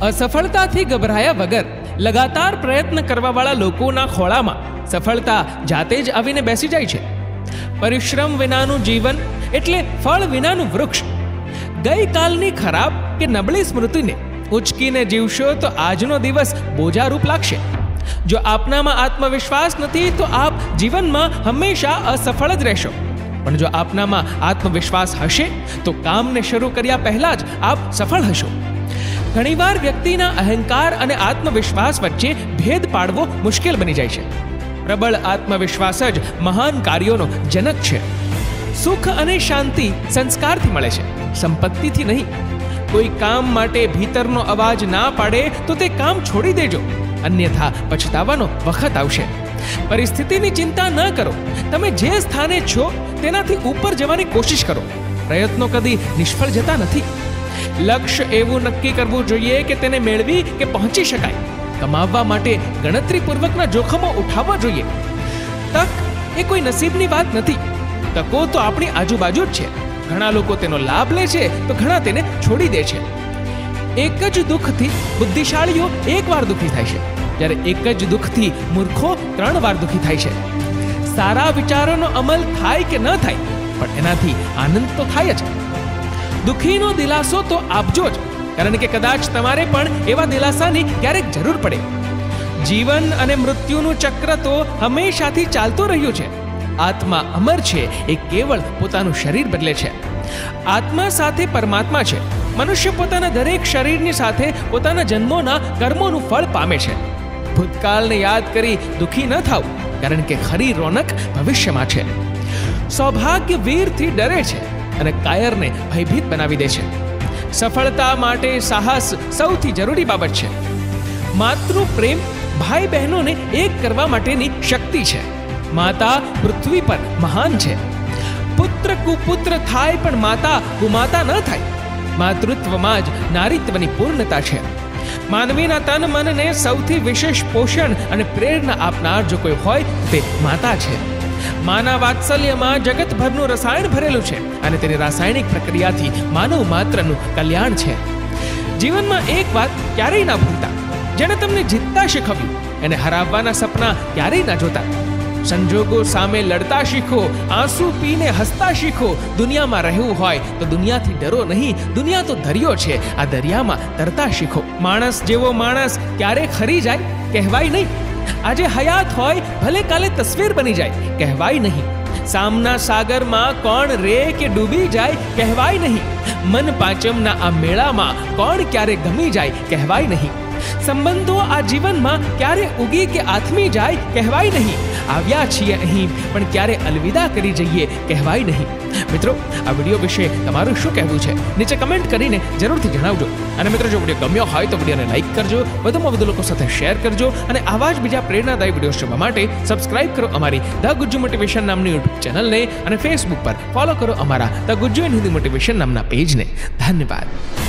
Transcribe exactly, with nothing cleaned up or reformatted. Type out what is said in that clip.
असफળતાથી ગભરાયા વગર લગાતાર પ્રયત્ન કરવાવાળા લોકોના ખોળામાં સફળતા જાતે જ આવીને બેસી જાય છે. પરિશ્રમ વિનાનું જીવન એટલે ફળ વિનાનું વૃક્ષ. ગઈકાલની ખરાબ કે નબળી સ્મૃતિને ઉચકીને જીવશો તો આજનો દિવસ બોજારૂપ લાગશે. જો આપનામાં આત્મવિશ્વાસ નથી તો આપ જીવનમાં હંમેશા અસફળ જ રહેશો. પણ જો આપનામાં આત્મવિશ્વાસ હશે તો કામને શરૂ કર્યા પહેલા જ આપ સફળ હશો. ઘણીવાર વ્યક્તિના અહંકાર અને આત્મવિશ્વાસ વચ્ચે ભેદ પાડવો મુશ્કેલ બની જાય છે. પ્રબળ આત્મવિશ્વાસ જ મહાન કાર્યોનો જનક છે. સુખ અને શાંતિ સંસ્કારથી મળે છે, સંપત્તિથી નહીં. કોઈ કામ માટે ભીતરનો અવાજ ના પાડે તો તે કામ છોડી દેજો, અન્યથા પછતાવાનો વખત આવશે. પરિસ્થિતિની ચિંતા ન કરો. તમે જે સ્થાને છો તેનાથી ઉપર જવાની કોશિશ કરો. પ્રયત્નો કદી નિષ્ફળ જતા નથી. લક્ષ્ય એવું નક્કી કરવું જોઈએ કે તેને મેળવી કે પહોંચી શકાય. કમાવવા માટે ગણતરીપૂર્વકના જોખમો ઉઠાવવા જોઈએ. તક એ કોઈ નસીબની વાત નથી. તકો તો આપણી આજુબાજુ જ છે. ઘણા લોકો તેનો લાભ લે છે તો ઘણા તેને છોડી દે છે. એક જ દુઃખથી બુદ્ધિશાળીઓ એક વાર દુઃખી થાય છે, જ્યારે એક જ દુઃખથી મૂર્ખો ત્રણ વાર દુઃખી થાય છે. સારા વિચારોનો અમલ થાય કે ન થાય, પણ એનાથી આનંદ તો થાય જ. દુઃખીનો દિલાસો તો આપજો જ, કારણ કે કદાચ તમારે પણ એવા દિલાસાની ક્યારેક જરૂર પડે. જીવન અને મૃત્યુનું ચક્ર તો હંમેશાથી ચાલતું રહ્યું છે. આત્મા અમર છે, એ કેવળ પોતાનું શરીર બદલે છે. આત્મા સાથે પરમાત્મા છે. મનુષ્ય પોતાના દરેક શરીરની સાથે પોતાના જન્મોના કર્મોનું ફળ પામે છે. ભૂતકાળને યાદ કરી દુઃખી ન થાવ, કારણ કે ખરી રોનક ભવિષ્યમાં છે. સૌભાગ્ય વીરથી ડરે છે અને કાયરને ભયભીત બનાવી દે છે. સફળતા માટે સાહસ સૌથી જરૂરી બાબત છે. માતૃ પ્રેમ ભાઈ બહેનોને એક કરવા માટેની શક્તિ છે. માતા પૃથ્વી પર મહાન છે. પુત્ર કુપુત્ર થાય પણ માતા કુમાતા ન થાય. માતૃત્વમાં જ નારીત્વની પૂર્ણતા છે. માનવીના તન મનને સૌથી વિશેષ પોષણ અને પ્રેરણા આપનાર જો કોઈ હોય તે માતા છે. માના વાત્સલ્યમાં જગતભરનું રસાયણ ભરેલું છે અને તેની રાસાયણિક પ્રક્રિયાથી માનવ માત્રનું કલ્યાણ છે. જીવનમાં એક વાત ક્યારેય ના ભૂલતા. જેણે તમને જીતતા શીખવ્યું એને હરાવવાના સપના ક્યારેય ના જોતા. સંજોગો સામે લડતા શીખો, આંસુ પીને હસતા શીખો. દુનિયામાં રહેવું હોય તો દુનિયાથી ડરો નહીં, દુનિયા તો દરિયો છે, આ દરિયામાં તરતા શીખો. માણસ જેવો માણસ ક્યારે ખરી જાય કહેવાય નહીં. આજે હયાત હોય ભલે કાલે તસવીર બની જાય કહેવાય નહીં. સામના સાગરમાં કોણ રે કે ડૂબી જાય કહેવાય નહીં. મન પાંચમના આ મેળામાં કોણ ક્યારે ગમી જાય કહેવાય નહીં. સંબંધો આ જીવનમાં ક્યારે ઉગી કે આથમી જાય કહેવાય નહીં. આવ્યા છીએ અહીં પણ ક્યારે અલવિદા કરી જઈએ કહેવાય નહીં. મિત્રો, આ વિડીયો વિશે તમારું શું કહેવું છે નીચે કમેન્ટ કરીને જરૂરથી જણાવજો. અને મિત્રો, જો વિડીયો ગમ્યો હોય તો વિડીયોને લાઈક કરજો, વધુમાં વધુ લોકો સાથે શેર કરજો અને આવા જ બીજા પ્રેરણાદાયી વિડીયો જોવા માટે સબસ્ક્રાઇબ કરો અમારી ધ ગુજ્જુ મોટિવેશન નામની યુટ્યુબ ચેનલને અને ફેસબુક પર ફોલો કરો અમારા the Gujju in Hindi motivation નામના પેજને. ધન્યવાદ.